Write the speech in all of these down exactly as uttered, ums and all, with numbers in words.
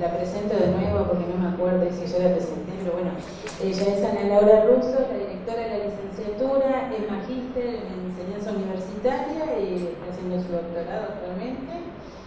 la presento de nuevo porque no me acuerdo si ya la presenté, pero bueno, ella es Ana Laura Russo, la directora de la licenciatura, es magíster en enseñanza universitaria y está haciendo su doctorado actualmente.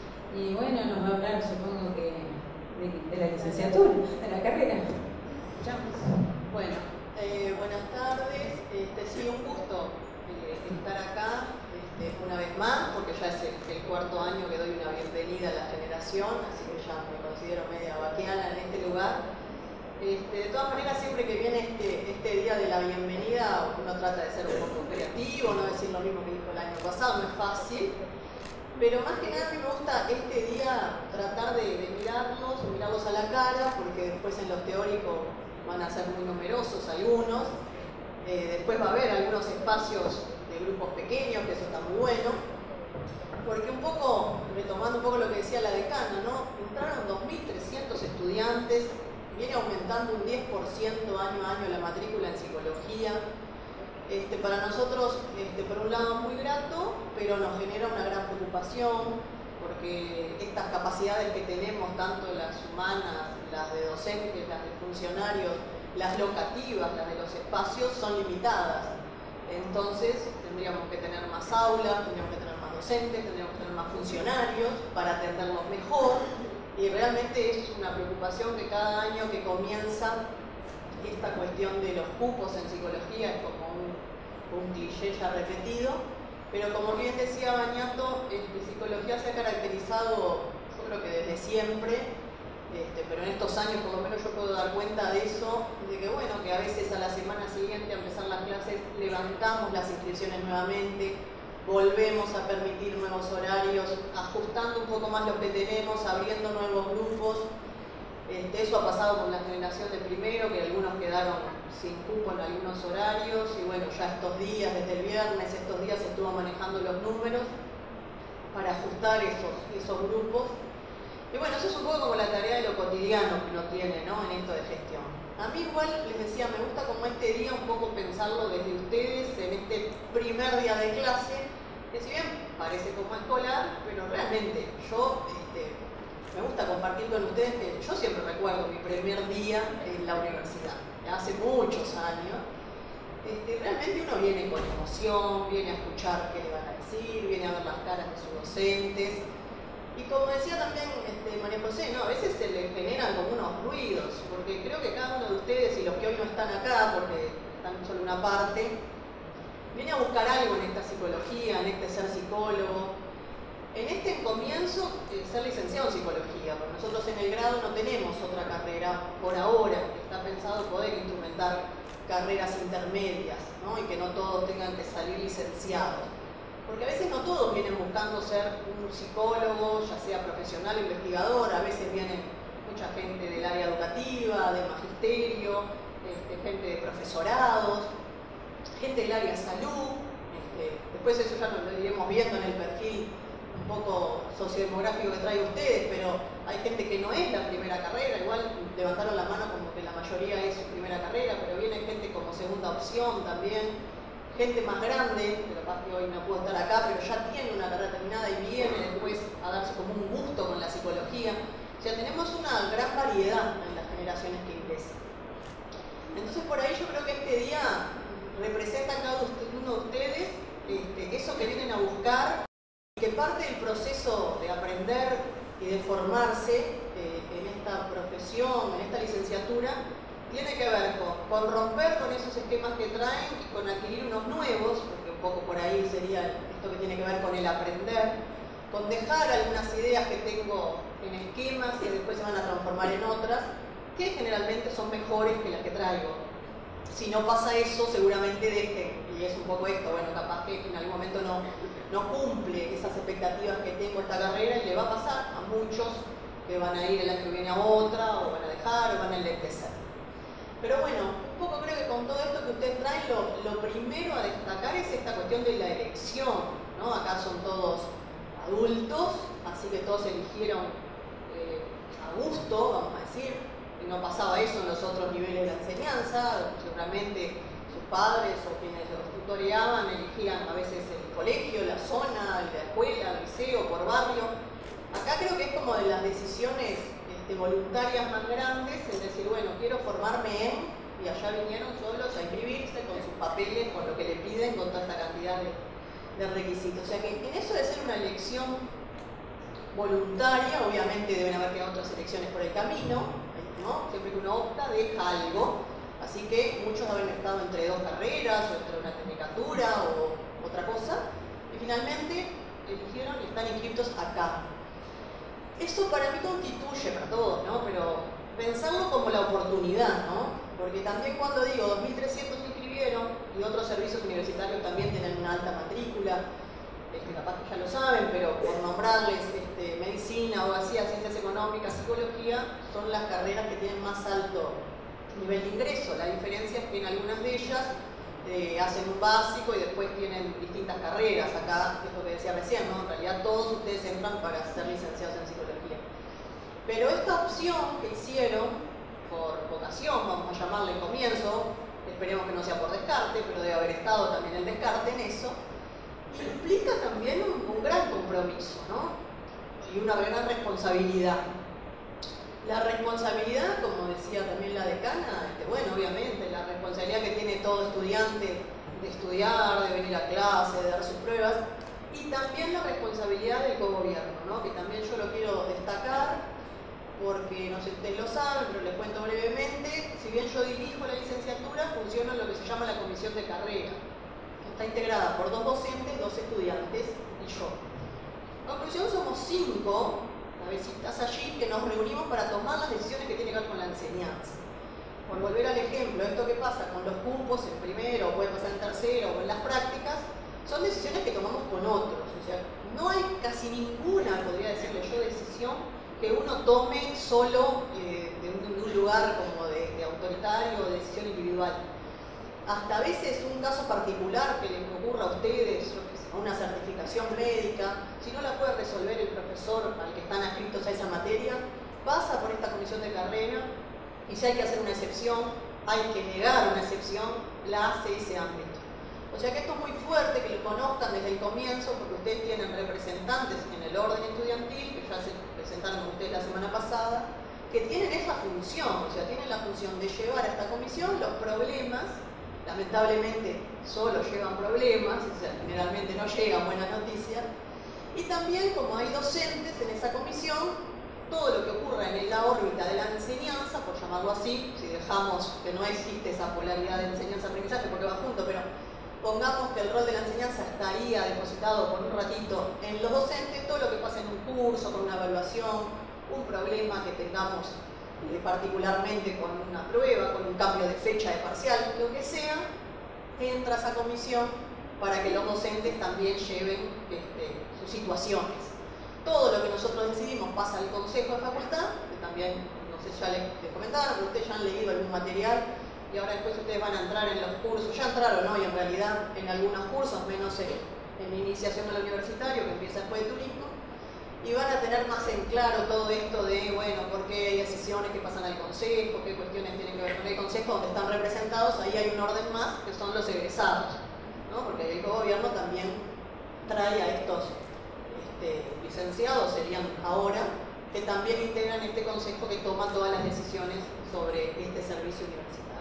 Y bueno, nos va a hablar, supongo que, de, de la licenciatura, de la carrera. Escuchamos. Bueno, eh, buenas tardes. Este, sí, un gusto eh, estar acá este, una vez más, porque ya es el, el cuarto año que doy una bienvenida a la generación, así que ya me considero media vaquiana en este lugar. Este, de todas maneras, siempre que viene este, este día de la bienvenida, uno trata de ser un poco creativo, no decir lo mismo que dijo el año pasado, no es fácil. Pero más que nada a mí me gusta este día tratar de, de mirarlos, mirarlos a la cara, porque después en los teóricos van a ser muy numerosos algunos. Eh, después va a haber algunos espacios de grupos pequeños, que eso está muy bueno. Porque un poco, retomando un poco lo que decía la decana, ¿no? Entraron dos mil trescientos estudiantes, viene aumentando un diez por ciento año a año la matrícula en psicología. Este, para nosotros, este, por un lado, muy grato, pero nos genera una gran preocupación, porque estas capacidades que tenemos, tanto las humanas, las de docentes, las de funcionarios, las locativas, las de los espacios, son limitadas. Entonces, tendríamos que tener más aulas, tendríamos que tener más docentes, tendríamos que tener más funcionarios para atenderlos mejor, y realmente es una preocupación que cada año que comienza esta cuestión de los cupos en psicología es como un, un cliché ya repetido, pero como bien decía Bañato, este, psicología se ha caracterizado, yo creo que desde siempre, este, pero en estos años por lo menos yo puedo dar cuenta de eso, de que bueno, que a veces a la semana siguiente a empezar las clases levantamos las inscripciones nuevamente, volvemos a permitir nuevos horarios, ajustando un poco más lo que tenemos, abriendo nuevos grupos. Este, eso ha pasado con la generación de primero, que algunos quedaron sin cupo en algunos horarios, y bueno, ya estos días, desde el viernes, estos días se estuvo manejando los números para ajustar esos, esos grupos. Y bueno, eso es un poco como la tarea de lo cotidiano que uno tiene, ¿no?, en esto de gestión. A mí igual, les decía, me gusta como este día un poco pensarlo desde ustedes, en este primer día de clase, que si bien parece como escolar, pero realmente yo... Este, me gusta compartir con ustedes que yo siempre recuerdo mi primer día en la universidad, hace muchos años. Este, realmente uno viene con emoción, viene a escuchar qué le van a decir, viene a ver las caras de sus docentes. Y como decía también este, María José, ¿no? A veces se le generan como unos ruidos, porque creo que cada uno de ustedes y los que hoy no están acá, porque están solo una parte, viene a buscar algo en esta psicología, en este ser psicólogo. En este comienzo, eh, ser licenciado en psicología, porque nosotros en el grado no tenemos otra carrera por ahora, está pensado poder instrumentar carreras intermedias, ¿no? Y que no todos tengan que salir licenciados. Porque a veces no todos vienen buscando ser un psicólogo, ya sea profesional o investigador, a veces viene mucha gente del área educativa, del magisterio, este, gente de profesorados, gente del área de salud, este, después eso ya lo iremos viendo en el perfil un poco sociodemográfico que trae ustedes, pero hay gente que no es la primera carrera, igual levantaron la mano como que la mayoría es su primera carrera, pero viene gente como segunda opción también, gente más grande, pero capaz que hoy no puedo estar acá, pero ya tiene una carrera terminada y viene después a darse como un gusto con la psicología. O sea, tenemos una gran variedad en las generaciones que ingresan. Entonces por ahí yo creo que este día representa a cada uno de ustedes este, eso que vienen a buscar, que parte del proceso de aprender y de formarse eh, en esta profesión, en esta licenciatura, tiene que ver con, con romper con esos esquemas que traen y con adquirir unos nuevos, porque un poco por ahí sería esto que tiene que ver con el aprender, con dejar algunas ideas que tengo en esquemas que después se van a transformar en otras, que generalmente son mejores que las que traigo. Si no pasa eso, seguramente dejen, y es un poco esto, bueno, capaz que en algún momento no, no cumple esas expectativas que tengo esta carrera, y le va a pasar a muchos que van a ir el año que viene a otra, o van a dejar, o van a enlentecer. Pero bueno, un poco creo que con todo esto que ustedes traen, lo, lo primero a destacar es esta cuestión de la elección, ¿no? Acá son todos adultos, así que todos eligieron eh, a gusto, vamos a decir. No pasaba eso en los otros niveles de enseñanza, seguramente sus padres o quienes los tutoreaban elegían a veces el colegio, la zona, la escuela, el liceo, por barrio. Acá creo que es como de las decisiones este, voluntarias más grandes, es decir, bueno, quiero formarme en, y allá vinieron solos a inscribirse con sus papeles, con lo que le piden, con toda esta cantidad de, de requisitos. O sea que en eso de ser una elección voluntaria, obviamente deben haber quedado otras elecciones por el camino, ¿no? Siempre que uno opta, deja algo. Así que muchos habrán estado entre dos carreras, o entre una tecnicatura, o otra cosa, y finalmente eligieron y están inscritos acá. Eso para mí constituye, para todos, ¿no? Pero pensarlo como la oportunidad, ¿no? Porque también cuando digo dos mil trescientos se inscribieron y otros servicios universitarios también tienen una alta matrícula, este, capaz que ya lo saben, pero por nombrarles este, medicina, abogacía, ciencias económicas, psicología, son las carreras que tienen más alto nivel de ingreso. La diferencia es que en algunas de ellas eh, hacen un básico y después tienen distintas carreras. Acá, es lo que decía recién, ¿no? En realidad todos ustedes entran para ser licenciados en psicología. Pero esta opción que hicieron, por vocación, vamos a llamarle comienzo, esperemos que no sea por descarte, pero debe haber estado también el descarte en eso, implica también un, un gran compromiso, ¿no? Y una gran responsabilidad. La responsabilidad, como decía también la decana, este, bueno, obviamente, la responsabilidad que tiene todo estudiante de estudiar, de venir a clase, de dar sus pruebas, y también la responsabilidad del cogobierno, ¿no? Que también yo lo quiero destacar, porque no sé si ustedes lo saben, pero les cuento brevemente. Si bien yo dirijo la licenciatura, funciona lo que se llama la comisión de carrera, que está integrada por dos docentes, dos estudiantes y yo. En conclusión, somos cinco cabecitas allí que nos reunimos para tomar las decisiones que tienen que ver con la enseñanza. Por volver al ejemplo, esto que pasa con los cupos en primero, o puede pasar en tercero, o en las prácticas, son decisiones que tomamos con otros. O sea, no hay casi ninguna, podría decirle yo, decisión que uno tome solo eh, de, un, de un lugar como de, de autoritario o de decisión individual. Hasta a veces un caso particular que les ocurra a ustedes, yo qué sé, una certificación médica, si no la puede resolver el profesor al que están adscritos a esa materia, pasa por esta comisión de carrera y si hay que hacer una excepción, hay que negar una excepción, la hace ese ámbito. O sea que esto es muy fuerte, que lo conozcan desde el comienzo, porque ustedes tienen representantes en el orden estudiantil, que ya se presentaron con ustedes la semana pasada, que tienen esa función, o sea, tienen la función de llevar a esta comisión los problemas. Lamentablemente solo llevan problemas, o sea, generalmente no llegan buenas noticias, y también como hay docentes en esa comisión, todo lo que ocurra en la órbita de la enseñanza, por llamarlo así, si dejamos que no existe esa polaridad de enseñanza-aprendizaje porque va junto, pero pongamos que el rol de la enseñanza estaría depositado por un ratito en los docentes, todo lo que pasa en un curso, con una evaluación, un problema que tengamos eh, particularmente con una prueba, con un cambio de fecha de parcial, lo que sea, entra esa comisión para que los docentes también lleven este, sus situaciones. Todo lo que nosotros decidimos pasa al Consejo de Facultad, que también, no sé, ya les, les comentaron, pero ustedes ya han leído algún material y ahora después ustedes van a entrar en los cursos, ya entraron hoy en realidad en algunos cursos, menos en, en iniciación al universitario, que empieza después de turismo, y van a tener más en claro todo esto de, bueno, por qué hay decisiones que pasan al Consejo, qué cuestiones tienen que ver con el Consejo, donde están representados, ahí hay un orden más, que son los egresados, ¿no? Porque el gobierno también trae a estos este, licenciados, serían ahora, que también integran este Consejo que toma todas las decisiones sobre este servicio universitario.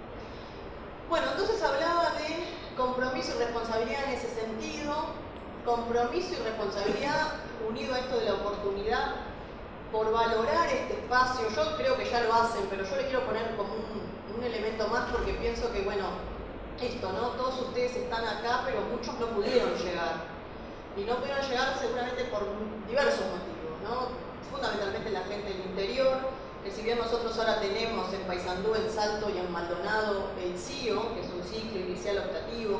Bueno, entonces hablaba de compromiso y responsabilidad en ese sentido, compromiso y responsabilidad unido a esto de la oportunidad por valorar este espacio. Yo creo que ya lo hacen, pero yo le quiero poner como un, un elemento más porque pienso que, bueno, esto, ¿no? Todos ustedes están acá, pero muchos no pudieron llegar. Y no pudieron llegar seguramente por diversos motivos, ¿no? Fundamentalmente la gente del interior, que si bien nosotros ahora tenemos en Paysandú, en Salto y en Maldonado el C I O, que es un ciclo inicial optativo,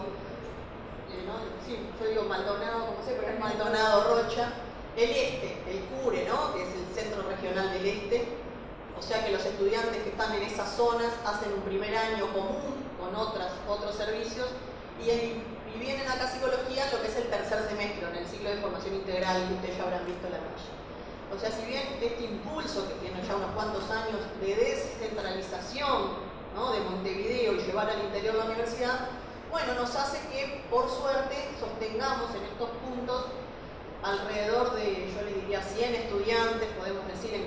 eh, ¿no? Sí, yo digo Maldonado, como sé, pero es Maldonado Rocha, el este, el CURE, ¿no? Que es el Centro Regional del Este, o sea que los estudiantes que están en esas zonas hacen un primer año común con otras, otros servicios y, y vienen acá a psicología lo que es el tercer semestre, en el ciclo de formación integral que ustedes ya habrán visto la malla. O sea, si bien este impulso que tiene ya unos cuantos años de descentralización, ¿no? De Montevideo y llevar al interior de la universidad, bueno, nos hace que, por suerte, sostengamos en estos puntos alrededor de, yo les diría, cien estudiantes, podemos decir, en cada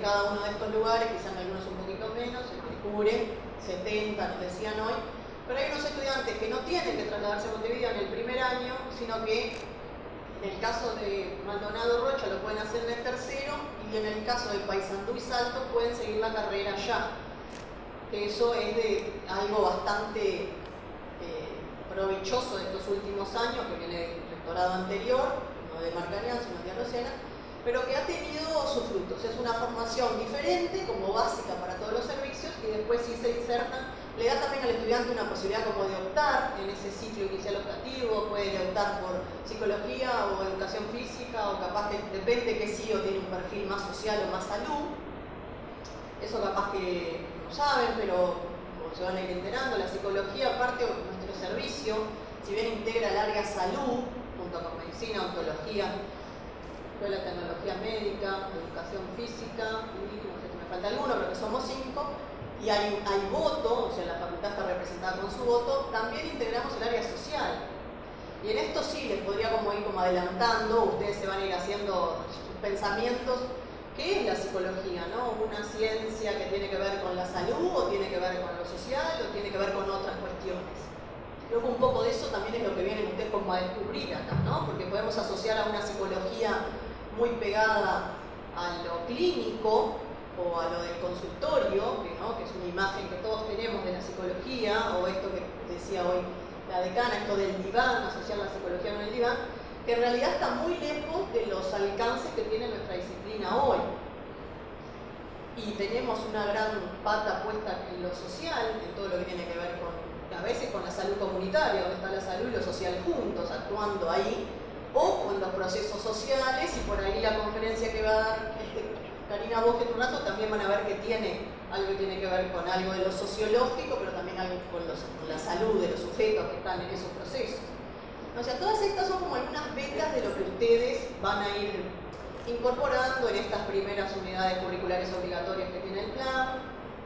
cada uno de estos lugares, quizás en algunos un poquito menos, el Mercure, setenta nos decían hoy, pero hay unos estudiantes que no tienen que trasladarse a Montevideo en el primer año, sino que en el caso de Maldonado Rocha lo pueden hacer en el tercero, y en el caso de Paysandú y Salto pueden seguir la carrera allá. Que eso es de algo bastante eh, provechoso de estos últimos años, que viene del rectorado anterior, no de Marcarián, sino de Arocena, pero que ha tenido sus frutos. Es una formación diferente, como básica para todos los servicios, y después si se insertan, le da también al estudiante una posibilidad como de optar en ese ciclo inicial optativo, puede optar por psicología o educación física, o capaz que depende que sí o tiene un perfil más social o más salud. Eso capaz que no saben, pero como se van a ir enterando, la psicología, aparte de nuestro servicio, si bien integra el área salud, junto con medicina, ontología, escuela de tecnología médica, educación física, y no sé si me falta alguno, pero que somos cinco, y hay, hay voto, o sea, la facultad está representada con su voto, también integramos el área social. Y en esto sí les podría como ir como adelantando, ustedes se van a ir haciendo sus pensamientos. ¿Qué es la psicología? ¿No? ¿Una ciencia que tiene que ver con la salud, o tiene que ver con lo social, o tiene que ver con otras cuestiones? Creo que un poco de eso también es lo que vienen ustedes como a descubrir acá, ¿no? Porque podemos asociar a una psicología muy pegada a lo clínico o a lo del consultorio, que, ¿no? que es una imagen que todos tenemos de la psicología, o esto que decía hoy la decana, esto del diván, asociar la psicología con el diván, que en realidad está muy lejos de los alcances que tiene nuestra disciplina hoy. Y tenemos una gran pata puesta en lo social, en todo lo que tiene que ver con, a veces con la salud comunitaria, donde está la salud y lo social juntos, actuando ahí, o con los procesos sociales, y por ahí la conferencia que va a dar este, Karina Bosque en un rato también van a ver que tiene algo que tiene que ver con algo de lo sociológico, pero también algo con, los, con la salud de los sujetos que están en esos procesos. O sea, todas estas son como algunas vetas de lo que ustedes van a ir incorporando en estas primeras unidades curriculares obligatorias que tiene el plan.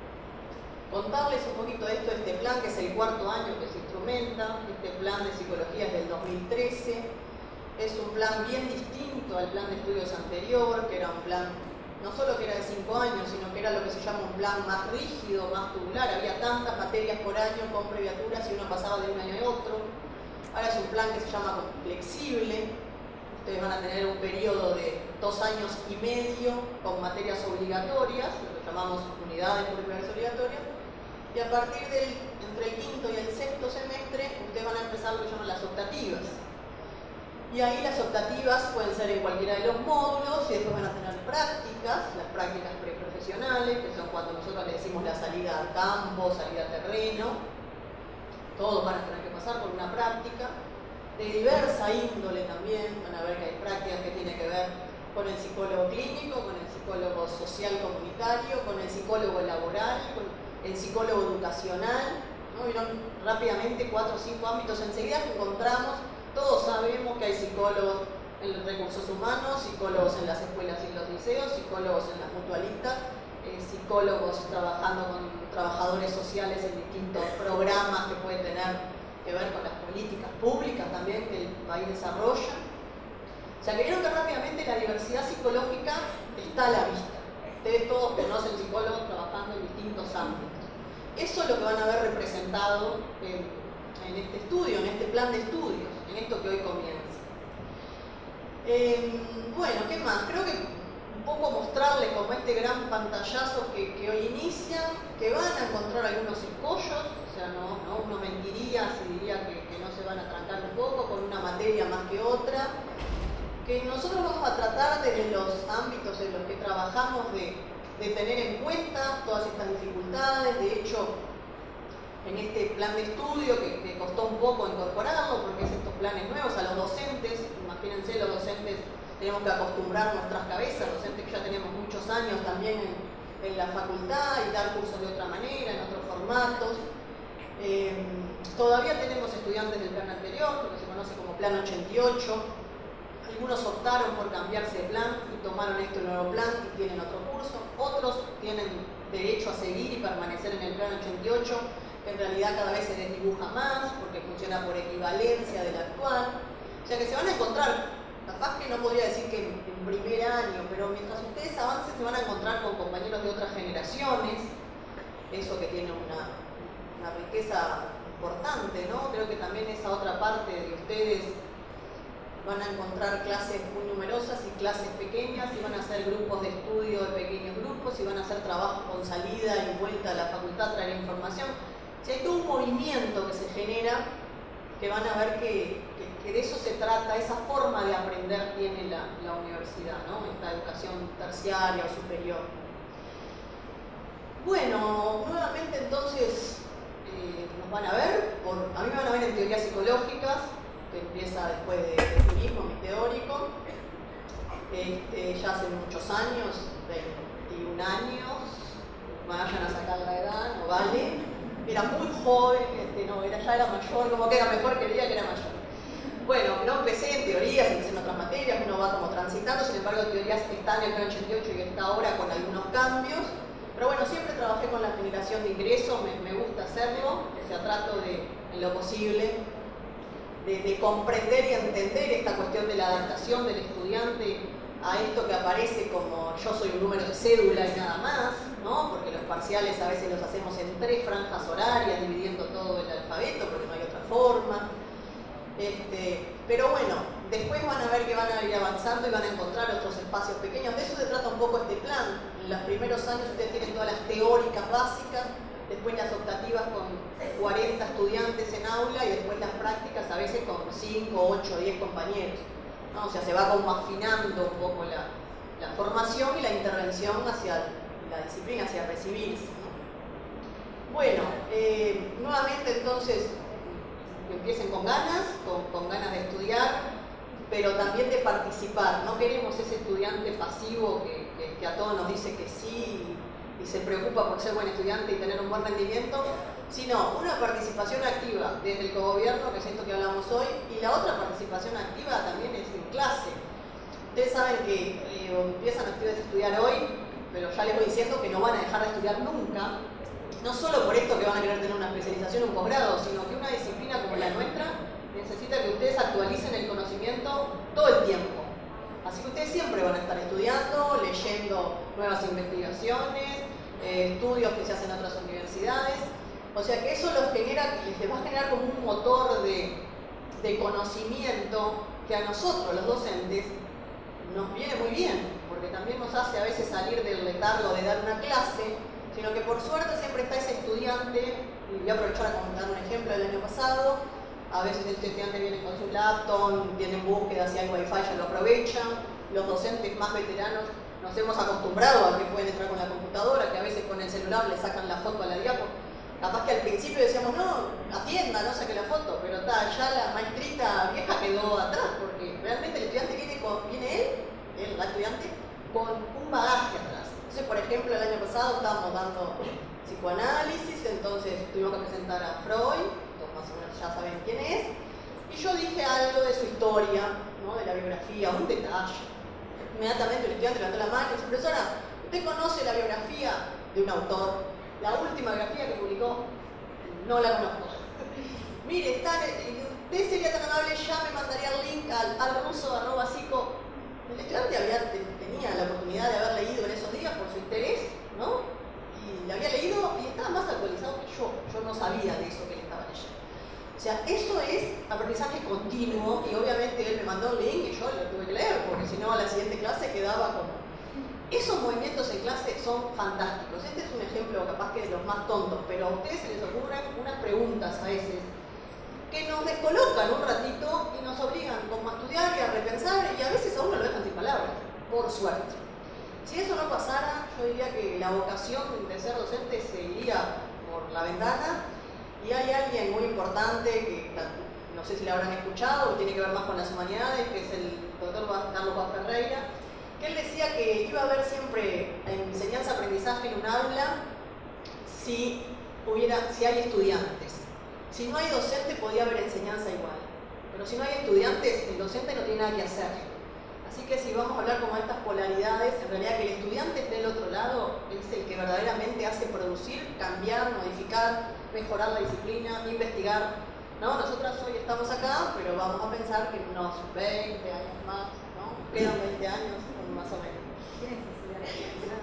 Contarles un poquito de esto, este plan que es el cuarto año que se instrumenta. Este plan de psicología es del dos mil trece. Es un plan bien distinto al plan de estudios anterior, que era un plan no solo que era de cinco años, sino que era lo que se llama un plan más rígido, más tubular. Había tantas materias por año con previaturas y uno pasaba de un año a otro. Ahora es un plan que se llama flexible. Ustedes van a tener un periodo de dos años y medio con materias obligatorias, lo que llamamos unidades curriculares obligatorias, y a partir del, entre el quinto y el sexto semestre, ustedes van a empezar lo que llaman las optativas. Y ahí las optativas pueden ser en cualquiera de los módulos, y después van a tener prácticas, las prácticas preprofesionales, que son cuando nosotros le decimos la salida al campo, salida al terreno. Todos van a tener que pasar por una práctica de diversa índole también. Van a ver que hay prácticas que tienen que ver con el psicólogo clínico, con el psicólogo social comunitario, con el psicólogo laboral, con el psicólogo educacional, ¿no? Vieron rápidamente cuatro o cinco ámbitos enseguida que encontramos. Todos sabemos que hay psicólogos en los recursos humanos, psicólogos en las escuelas y los liceos, psicólogos en las mutualistas, eh, psicólogos trabajando con trabajadores sociales en distintos programas que pueden tener que ver con las políticas públicas también que el país desarrolla. O sea, que vieron que rápidamente la diversidad psicológica está a la vista. Ustedes todos conocen psicólogos trabajando en distintos ámbitos. Eso es lo que van a ver representado en, en este estudio, en este plan de estudios, en esto que hoy comienza. Eh, bueno, ¿qué más? Creo que un poco mostrarles como este gran pantallazo que, que hoy inicia, que van a encontrar algunos escollos, o sea, no, no uno mentiría si diría que, que no se van a trancar un poco con una materia más que otra, que nosotros vamos a tratar desde los ámbitos en los que trabajamos de, de tener en cuenta todas estas dificultades. De hecho, en este plan de estudio, que, que costó un poco incorporarlo, porque es estos planes nuevos a los docentes, imagínense, los docentes tenemos que acostumbrar nuestras cabezas, docentes que ya tenemos muchos años también en, en la facultad, y dar cursos de otra manera, en otros formatos. Eh, todavía tenemos estudiantes del plan anterior, lo que se conoce como plan ochenta y ocho. Algunos optaron por cambiarse de plan y tomaron este nuevo plan y tienen otro curso. Otros tienen derecho a seguir y permanecer en el plan ochenta y ocho, que en realidad cada vez se desdibuja más porque funciona por equivalencia del actual. O sea que se van a encontrar, capaz que no podría decir que en, en primer año, pero mientras ustedes avancen se van a encontrar con compañeros de otras generaciones, eso que tiene una, una riqueza importante, ¿no? Creo que también esa otra parte de ustedes van a encontrar clases muy numerosas y clases pequeñas, y van a hacer grupos de estudio de pequeños grupos, y van a hacer trabajo con salida y vuelta a la facultad, traer información. O sea, hay todo un movimiento que se genera, que van a ver que, que, que de eso se trata, esa forma de aprender tiene la, la universidad, ¿no? Esta educación terciaria o superior. Bueno, nuevamente entonces eh, nos van a ver, por, a mí me van a ver en teorías psicológicas, que empieza después de, de civismo, mi teórico, este, ya hace muchos años, veintiún años, vayan a sacar la edad, no vale, era muy joven, este, no, era, ya era mayor, como que era mejor que día que era mayor. Bueno, no empecé en teorías, empecé en otras materias, uno va como transitando, sin embargo teorías están en el ochenta y ocho y está ahora con algunos cambios, pero bueno, siempre trabajé con la generación de ingreso, me, me gusta hacerlo, o sea, trato de, en lo posible, De, de comprender y entender esta cuestión de la adaptación del estudiante a esto que aparece como yo soy un número de cédula y nada más, ¿no? Porque los parciales a veces los hacemos en tres franjas horarias, dividiendo todo el alfabeto, porque no hay otra forma. Este, pero bueno, después van a ver que van a ir avanzando y van a encontrar otros espacios pequeños. De eso se trata un poco este plan. En los primeros años ustedes tienen todas las teóricas básicas, después las optativas con cuarenta estudiantes en aula, y después las prácticas a veces con cinco, ocho, diez compañeros, ¿no? O sea, se va como afinando un poco la, la formación y la intervención hacia la disciplina, hacia recibirse, ¿no? Bueno, eh, nuevamente entonces, que empiecen con ganas, con, con ganas de estudiar, pero también de participar. No queremos ese estudiante pasivo que, que, que a todos nos dice que sí y se preocupa por ser buen estudiante y tener un buen rendimiento, sino una participación activa desde el cogobierno, que es esto que hablamos hoy, y la otra participación activa también es en clase. Ustedes saben que eh, empiezan ustedes a estudiar hoy, pero ya les voy diciendo que no van a dejar de estudiar nunca, no solo por esto que van a querer tener una especialización o un posgrado, sino que una disciplina como la nuestra necesita que ustedes actualicen el conocimiento todo el tiempo. Así que ustedes siempre van a estar estudiando, leyendo nuevas investigaciones, eh, estudios que se hacen en otras universidades. O sea que eso los genera, les va a generar como un motor de, de conocimiento que a nosotros, los docentes, nos viene muy bien, porque también nos hace a veces salir del letargo de dar una clase, sino que por suerte siempre está ese estudiante, y voy a aprovechar a contar un ejemplo del año pasado. A veces el estudiante viene con su laptop, tienen búsquedas, si hay wifi ya lo aprovechan. Los docentes más veteranos nos hemos acostumbrado a que pueden entrar con la computadora, que a veces con el celular le sacan la foto a la diapo. Capaz que al principio decíamos, no, atienda, no saque la foto, pero ta, ya la maestrita vieja quedó atrás, porque realmente el estudiante viene, con, viene él, el estudiante, con un bagaje atrás. Entonces, por ejemplo, el año pasado estábamos dando psicoanálisis, entonces tuvimos que presentar a Freud, más o menos ya saben quién es, y yo dije algo de su historia, ¿no? De la biografía, un detalle. Inmediatamente el estudiante levantó la mano y dice, profesora, ¿usted conoce la biografía de un autor? La última biografía que publicó, no la conozco. Mire, está, usted sería tan amable, ya me mandaría el link al, al ruso arroba psico. El estudiante había, tenía la oportunidad de haber leído en esos días por su interés, ¿no? Y la había leído y estaba más actualizado que yo. Yo no sabía de eso que le estaba leyendo. O sea, eso es aprendizaje continuo, y obviamente él me mandó un link y yo lo tuve que leer, porque si no a la siguiente clase quedaba como... Esos movimientos en clase son fantásticos. Este es un ejemplo capaz que de los más tontos, pero a ustedes se les ocurren unas preguntas a veces que nos descolocan un ratito y nos obligan como a estudiar y a repensar, y a veces a uno lo dejan sin palabras, por suerte. Si eso no pasara, yo diría que la vocación de ser docente se iría por la ventana. Y hay alguien muy importante que no sé si la habrán escuchado, tiene que ver más con las humanidades, que es el doctor Carlos Paz Ferreira, que él decía que iba a haber siempre enseñanza-aprendizaje en un aula si, hubiera, si hay estudiantes. Si no hay docente podía haber enseñanza igual, pero si no hay estudiantes, el docente no tiene nada que hacer. Así que si vamos a hablar como estas polaridades, en realidad que el estudiante esté del otro lado es el que verdaderamente hace producir, cambiar, modificar, mejorar la disciplina, investigar. ¿No? Nosotras hoy estamos acá, pero vamos a pensar que unos veinte años más, ¿no? Quedan veinte años más o menos.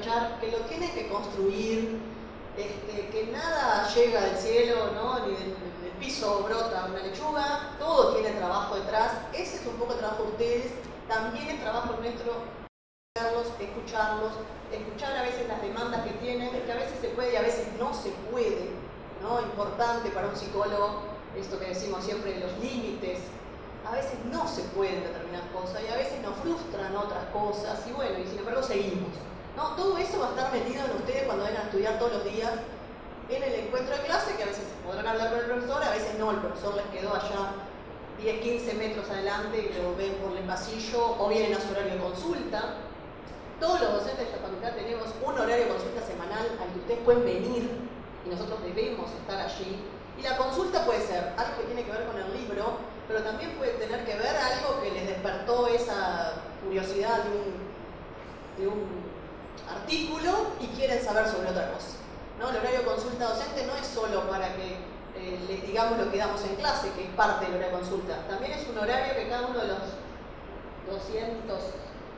escuchar que lo tienen que construir, este, que nada llega del cielo, ¿no? Ni del, del piso brota una lechuga, todo tiene trabajo detrás. Ese es un poco el trabajo de ustedes, también es trabajo nuestro escucharlos, escuchar a veces las demandas que tienen, que a veces se puede y a veces no se puede, ¿no? Importante para un psicólogo, esto que decimos siempre de los límites, a veces no se pueden determinadas cosas y a veces nos frustran otras cosas y bueno, y sin embargo seguimos, ¿no? Todo eso va a estar metido en ustedes cuando vengan a estudiar todos los días en el encuentro de clase, que a veces podrán hablar con el profesor, a veces no, el profesor les quedó allá diez, quince metros adelante y lo ven por el pasillo o vienen a su horario de consulta. Todos los docentes de la facultad tenemos un horario de consulta semanal al que ustedes pueden venir y nosotros debemos estar allí. Y la consulta puede ser algo que tiene que ver con el libro, pero también puede tener que ver algo que les despertó esa curiosidad de un, de un artículo y quieren saber sobre otra cosa, ¿no? El horario de consulta docente no es solo para que eh, les digamos lo que damos en clase, que es parte del horario de consulta. También es un horario que cada uno de los doscientos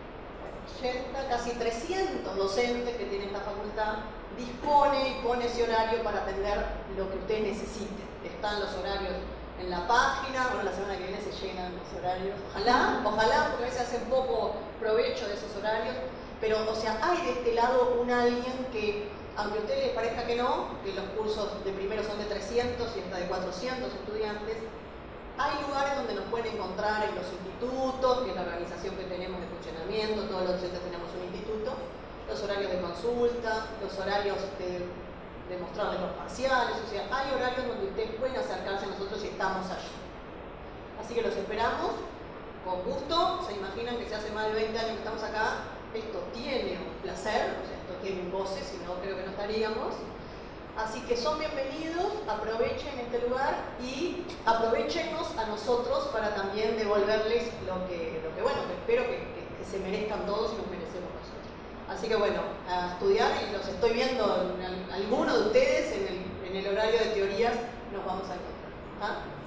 ochenta, casi trescientos docentes que tiene esta facultad dispone y pone ese horario para atender lo que usted necesite. Están los horarios en la página, bueno, la semana que viene se llenan los horarios, ojalá, ojalá, porque a veces hacen poco provecho de esos horarios, pero, o sea, hay de este lado un alguien que, aunque a usted les parezca que no, que los cursos de primero son de trescientos y hasta de cuatrocientos estudiantes, hay lugares donde nos pueden encontrar en los institutos, que es la organización que tenemos de funcionamiento, todos los docentes tenemos un instituto, los horarios de consulta, los horarios de, de mostrarles los parciales, o sea, hay horarios donde ustedes pueden acercarse a nosotros y estamos allí. Así que los esperamos, con gusto. Se imaginan que si hace más de veinte años que estamos acá, esto tiene un placer, o sea, esto tiene un goce, si no creo que no estaríamos. Así que son bienvenidos, aprovechen este lugar y aprovechenos a nosotros para también devolverles lo que, lo que bueno, que espero que, que, que se merezcan todos y nos merecemos nosotros. Así que bueno, a estudiar y los estoy viendo, en alguno de ustedes en el, en el horario de teorías nos vamos a encontrar. ¿Ah?